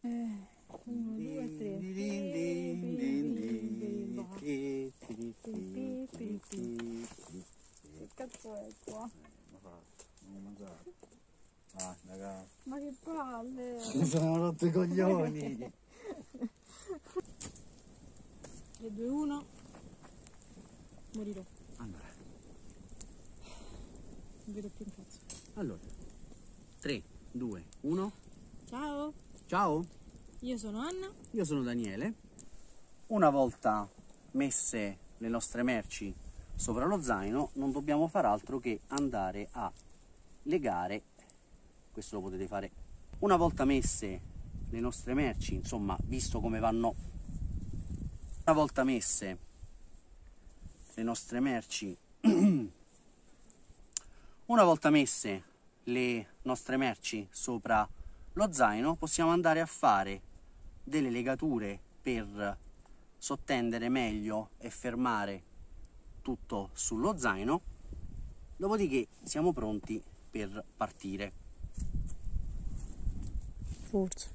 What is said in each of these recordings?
1, 2, 3. Che cazzo è qua? Non mangiare. Ah, raga. Ma che palle! Mi sono rotto i coglioni. 3, 2, 1. Morirò. Allora. Non vedo più un cazzo. Allora. 3, 2, 1. Ciao! Ciao, Io sono Anna. io sono Daniele. Una volta messe le nostre merci sopra lo zaino, non dobbiamo far altro che andare a legare. Questo lo potete fare una volta messe le nostre merci, insomma, visto come vanno. Una volta messe le nostre merci, una volta messe le nostre merci sopra lo zaino, possiamo andare a fare delle legature per sottendere meglio e fermare tutto sullo zaino. Dopodiché siamo pronti per partire. Forza.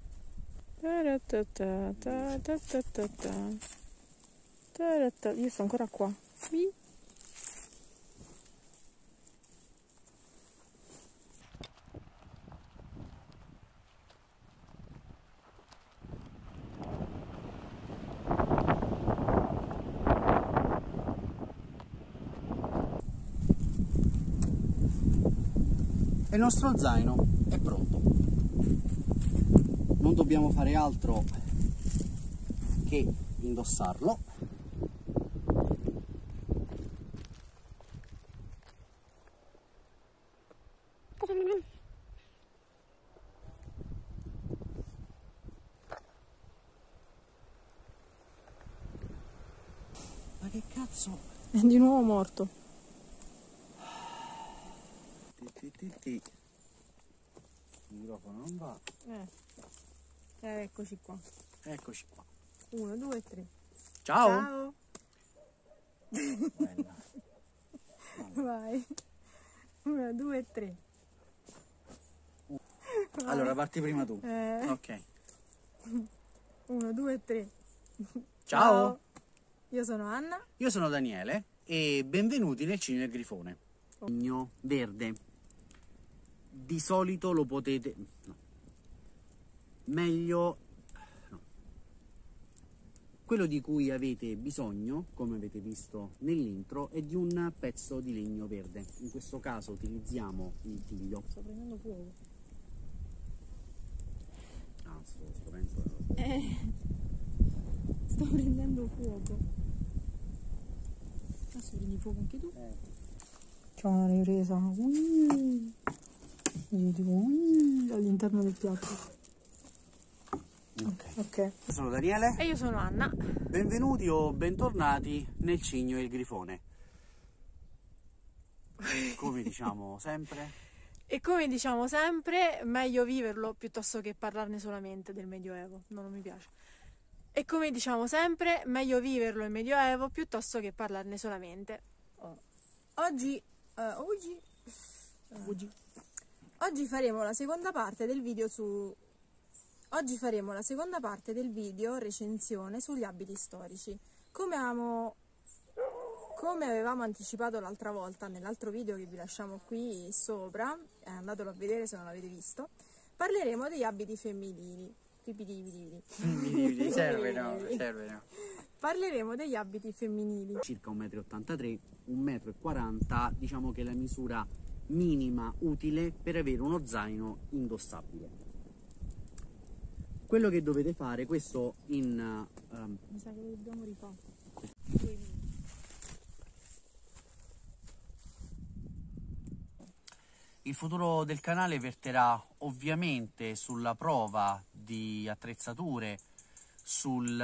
Io sto ancora qua. Qui. E il nostro zaino è pronto. Non dobbiamo fare altro che indossarlo. Ma che cazzo? È di nuovo morto. Il microfono non va. Eccoci qua. Eccoci qua. 1, 2, 3. Ciao. Ciao. Bella. Vai. 1, 2, 3. Allora parti prima tu. Ok. 1, 2, 3. Ciao. Io sono Anna. Io sono Daniele e benvenuti nel Cigno del Grifone. Cigno verde. Di solito lo potete... No. Meglio... No. Quello di cui avete bisogno, come avete visto nell'intro, è di un pezzo di legno verde. In questo caso utilizziamo il tiglio. Sto prendendo fuoco. Ah, sto prendendo... Sto prendendo fuoco. Adesso prendi fuoco anche tu. C'ho una ripresa. Io dico all'interno del piatto. Ok. Io sono Daniele. E io sono Anna. Benvenuti o bentornati nel Cigno e il Grifone. Come diciamo sempre. E come diciamo sempre, meglio viverlo piuttosto che parlarne solamente del Medioevo. No, non mi piace. E come diciamo sempre, meglio viverlo il Medioevo piuttosto che parlarne solamente. Oggi faremo la seconda parte del video recensione sugli abiti storici. Come avevamo anticipato l'altra volta nell'altro video che vi lasciamo qui sopra, andatelo a vedere se non l'avete visto, parleremo degli abiti femminili. Serve. Parleremo degli abiti femminili. Circa 1,83 m, 1,40 m, diciamo che è la misura minima utile per avere uno zaino indossabile. Quello che dovete fare, questo in... Mi sa che lo dobbiamo rifare. Il futuro del canale verterà ovviamente sulla prova di attrezzature, sul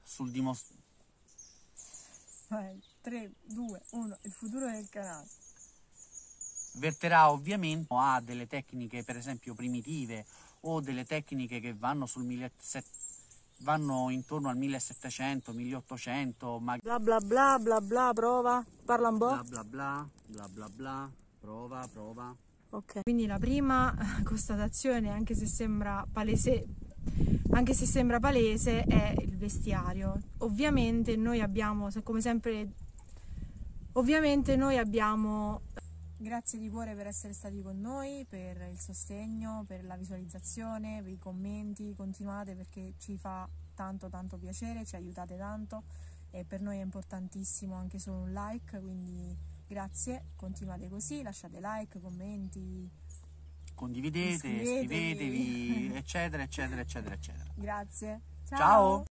3, 2, 1, il futuro del canale. Verterà ovviamente a delle tecniche per esempio primitive o delle tecniche che vanno vanno intorno al 1700, 1800, ma Bla bla bla bla bla, prova, parla un po'. bla bla bla, prova. Ok, quindi la prima constatazione, anche se sembra palese, anche se sembra palese, è il vestiario. Ovviamente noi abbiamo, come sempre, grazie di cuore per essere stati con noi, per il sostegno, per la visualizzazione, per i commenti. Continuate, perché ci fa tanto piacere, ci aiutate tanto e per noi è importantissimo anche solo un like, quindi grazie, continuate così, lasciate like, commenti, condividete, iscrivetevi, eccetera. Grazie. Ciao.